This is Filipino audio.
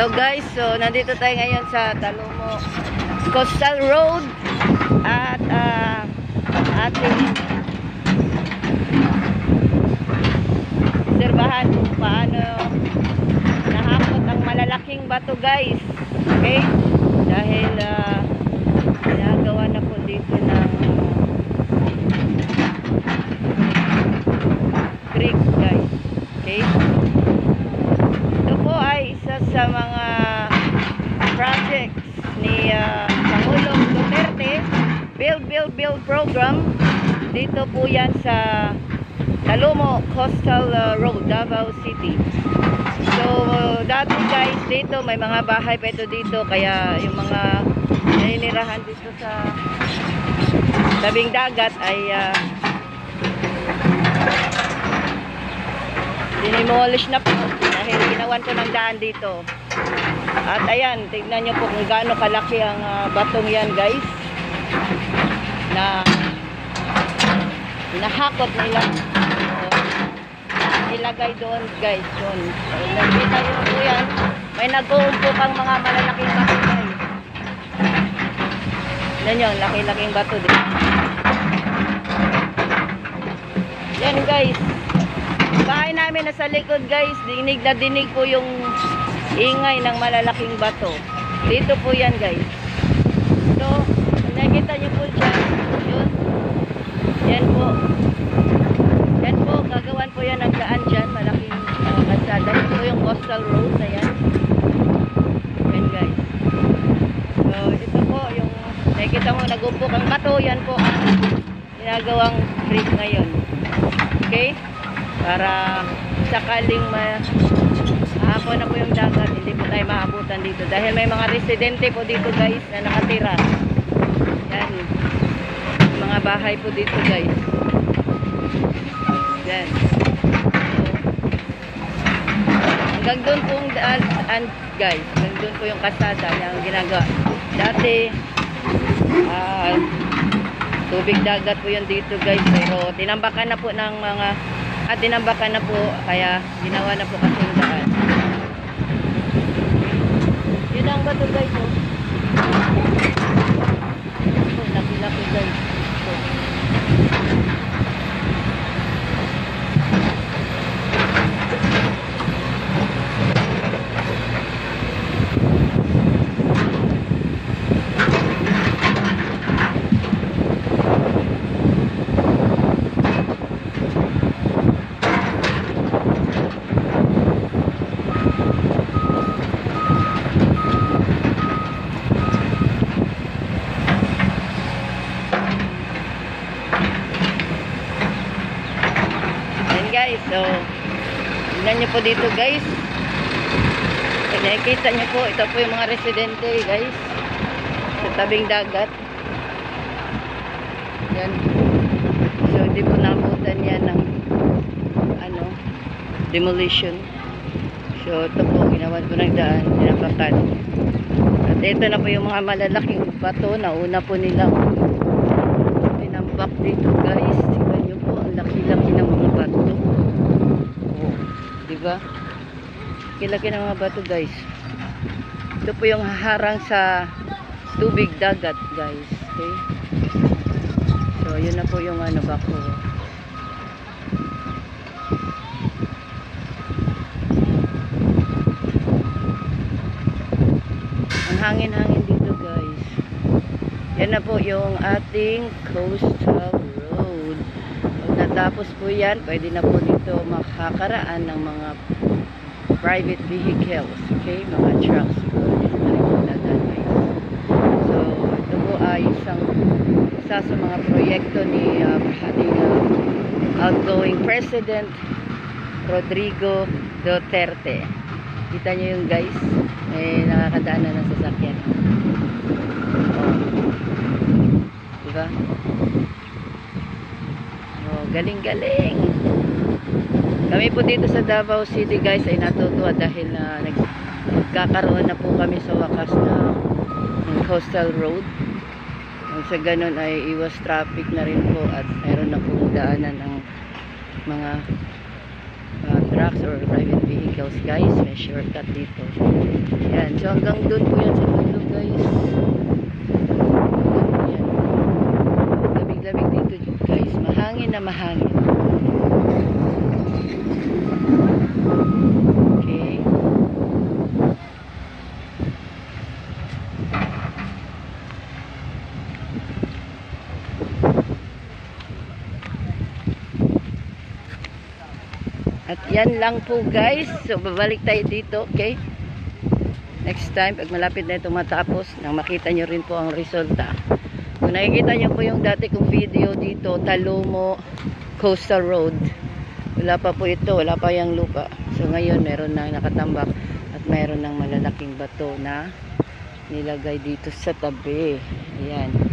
Hello guys, so nandito tayo ngayon sa Talomo Coastal Road at ating obserbahan kung paano nahakot ang malalaking bato guys. Okay? Dahil ginagawa na po dito ng creek guys. Okay? Ito po ay isa sa mga projects ni Pangulong Duterte, Build program. Dito po yan sa Talomo Coastal Road, Davao City. So dati guys, dito may mga bahay pa ito dito, kaya yung mga naninirahan dito sa tabing dagat ay dinimolish na po dahil ginawan ko ng daan dito. At ayan, tignan nyo po kung gaano kalaki ang batong yan guys na nahakot nila. Ilagay doon guys, doon. So, nakita nyo po yan, may nag-uumpukang mga malalaking bato guys. Yan yun, laki-laking bato din. Yan guys, bahay namin nasa likod guys, dinig na dinig po yung ingay ng malalaking bato. Dito po yan guys. So, nakikita nyo po dyan, yun. Yan po. Yan po, gagawan po yan ng daan dyan, malaking kalsada. Yan po yung coastal road na yan. Yan guys. So, ito po yung nakikita mo nag-umpok ang bato, yan po ang ginagawang creek ngayon. Okay? Para sakaling mahapon na po yung dagat, hindi po tayo maabutan dito dahil may mga residente po dito guys na nakatira. Yan, mga bahay po dito guys. Yan. Hanggang doon pong daan guys, hanggang doon po yung kasada yung ginagawa. Dati tubig dagat po yun dito guys, pero tinambakan na po ng mga tinambakan na po, kaya ginawa na po kasi yung daan. Yun ang bato guys, oh. Laki-laki guys. Guys, so tingnan nyo po dito guys, nakikita nyo po, ito po yung mga residente guys sa tabing dagat yan. So hindi po nabutan yan ng demolition. So ito po, ginawan ko ng daan, tinapakan. At ito na po yung mga malalaking bato na una po nilang tinambak dito guys. Tingnan nyo po, ang laki-laki ng mga bato. Diba? Laki-laki ng mga bato guys. Ito po yung harang sa tubig dagat guys. Okay? So yun na po yung bako. Ang hangin-hangin dito guys. Yan na po yung ating coastal road. Natapos po yan, pwede na po dito makakaraan ng mga private vehicles, okay, mga trucks po. So ito po ay isa sa mga proyekto ni ating outgoing President Rodrigo Duterte. Kita nyo yung guys, may nakakadaan na ng sasakyan. Diba? Galing-galing. Kami po dito sa Davao City guys ay natutuwa dahil nagkakaroon na po kami sa wakas ng coastal road. Sa ganun ay iwas traffic na rin po at mayroon na po daanan ng mga trucks or private vehicles guys. May shortcut dito. Yan. So hanggang doon po yan sa dulo guys. Yan. Labig-labig dito guys. Mahangin na mahangin. Okay. At yan lang po guys. So babalik tayo dito, okay? Next time, pag malapit na ito matapos, nang makita nyo rin po ang resulta. Kung nakikita nyo po yung dati kong video dito, Talomo Coastal Road. Wala pa po ito, wala pa yung lupa. So ngayon, meron na nakatambak at meron ng malalaking bato na nilagay dito sa tabi. Ayan.